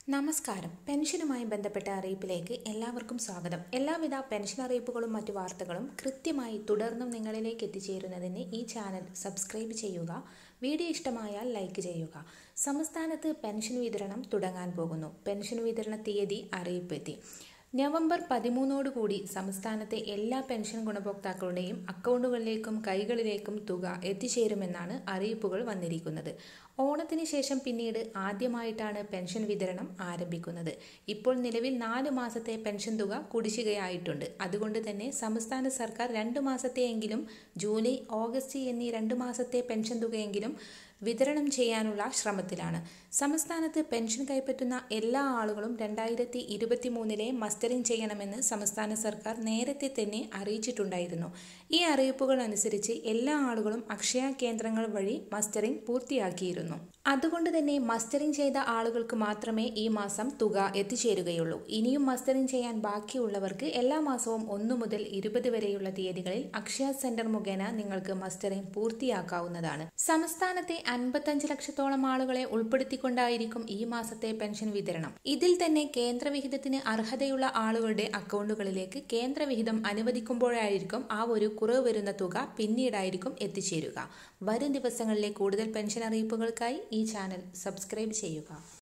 നമസ്കാരം. പെൻഷനുമായി ബന്ധപ്പെട്ട അറിയിപ്പിലേക്ക് എല്ലാവർക്കും സ്വാഗതം. എല്ലാവിധ പെൻഷൻ അറിയിപ്പുകളും മറ്റു വാർത്തകളും കൃത്യമായി തുടർന്നും നിങ്ങളിലേക്ക് എത്തിച്ചേരുന്നതിന് ഈ ചാനൽ സബ്സ്ക്രൈബ് ചെയ്യുക. വീഡിയോ ഇഷ്ടമായാൽ ലൈക്ക് ചെയ്യുക. സംസ്ഥാനത്ത് പെൻഷൻ വിതരണം തുടങ്ങാൻ പോകുന്നു. പെൻഷൻ വിതരണ തീയതി അറിയിപ്പ് എത്തി. നവംബർ 13 സംസ്ഥാനത്തെ എല്ലാ പെൻഷൻ ഗുണഭോക്താക്കളുടെയും അക്കൗണ്ടുകളിലേക്കും കൈകളിലേക്കും തുക എത്തിച്ചേരുമെന്നാണ് അറിയിപ്പുകൾ വന്നിരിക്കുന്നത്. ഓണത്തിന് ശേഷം പിന്നീട് ആദ്യമായിട്ടാണ് പെൻഷൻ വിതരണം ആരംഭിക്കുന്നത്. ഇപ്പോൾ നിലവിൽ 4 മാസത്തെ പെൻഷൻ തുക കുടിശ്ശികയായിട്ടുണ്ട്. അതുകൊണ്ട് തന്നെ സംസ്ഥാന സർക്കാർ 2 മാസത്തെയെങ്കിലും ജൂലൈ, ഓഗസ്റ്റ് എന്നീ 2 മാസത്തെ പെൻഷൻ തുകയെങ്കിലും വിതരണം ചെയ്യാനുള്ള ശ്രമത്തിലാണ്. സംസ്ഥാനത്ത് പെൻഷൻ കൈപ്പറ്റുന്ന എല്ലാ ആളുകളും 2023 മസ്റ്ററിംഗ് ചെയ്യണമെന്ന് സംസ്ഥാന സർക്കാർ നേരത്തെ തന്നെ അറിയിച്ചിട്ടുണ്ടായിരുന്നു. ഈ അറിയിപ്പുകൾ അനുസരിച്ച് എല്ലാ ആളുകളും അക്ഷയ കേന്ദ്രങ്ങൾ വഴി മസ്റ്ററിംഗ് പൂർത്തിയാക്കിയിരുന്നു. അതുകൊണ്ട് തന്നെ മസ്റ്ററിംഗ് ചെയ്ത ആളുകൾക്ക് മാത്രമേ ഈ മാസം തുക എത്തിച്ചേരുകയുള്ളൂ. ഇനിയും മസ്റ്ററിംഗ് ചെയ്യാൻ ബാക്കിയുള്ളവർക്ക് എല്ലാ മാസവും 1 മുതൽ 20 വരെയുള്ള തീയതികളിൽ അക്ഷയ സെന്റർ മുഖേന നിങ്ങൾക്ക് മസ്റ്ററിംഗ് പൂർത്തിയാക്കാവുന്നതാണ്. സംസ്ഥാനത്തെ 55 ലക്ഷത്തോളം ആളുകളെ ഉൾപ്പെടുത്തിക്കൊണ്ടായിരിക്കും ഈ മാസത്തെ പെൻഷൻ വിതരണം. ഇതിൽ തന്നെ കേന്ദ്രവിഹിതത്തിന് അർഹതയുള്ള ആളുകളുടെ അക്കൗണ്ടുകളിലേക്ക് കേന്ദ്രവിഹിതം അനുവദിക്കുമ്പോഴായിരിക്കും ആ ഒരു കുറവ് വരുന്ന തുക പിന്നീടായിരിക്കും എത്തിച്ചേരുക. വരും ദിവസങ്ങളിലെ കൂടുതൽ പെൻഷൻ അറിയിപ്പുകൾക്കായി ഈ ചാനൽ സബ്സ്ക്രൈബ് ചെയ്യുക.